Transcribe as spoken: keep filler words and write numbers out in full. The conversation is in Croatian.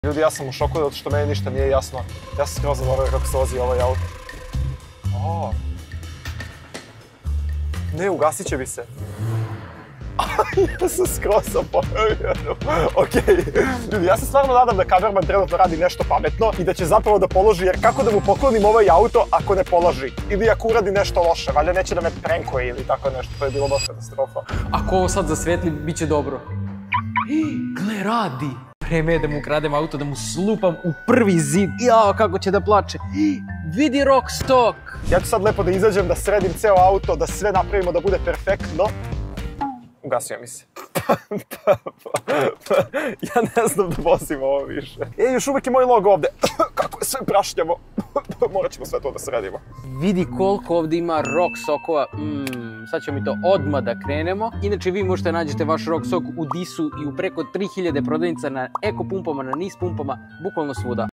Ljudi, ja sam u šoku zato što meni ništa nije jasno. Ja sam skroz zaboravio kako se vozi ovaj auto. O. Ne, ugasit će mi se. Ja sam skroz zaboravio. Okej. Ljudi, ja se stvarno nadam da kamerman trenutno radi nešto pametno i da će zapravo da položi, jer kako da mu poklonim ovaj auto ako ne položi? Ili ako uradi nešto loše, valjda neće da me prenkuje ili tako nešto, to je bilo baš katastrofa. Ako ovo sad zasvetli, bit će dobro. Gle, radi! Vreme je da mu ukradem auto, da mu slupam u prvi zid. Jao, kako će da plače. Vidi Rockstock! Ja ću sad lepo da izađem, da sredim ceo auto, da sve napravimo da bude perfektno. Ugasio mi se. Ja ne znam da vozim ovo više. E, još uvijek je moj logo ovde. Kako je sve prašnjavo. Morat ćemo sve to da sredimo. Vidi koliko ovdje ima Rockstockova. Mm, sad ćemo mi to odmah da krenemo. Inače, vi možete nađete vaš Rockstock u Disu i u preko tri hiljade prodavnica na eko pumpama, na nis pumpama, bukvalno svuda.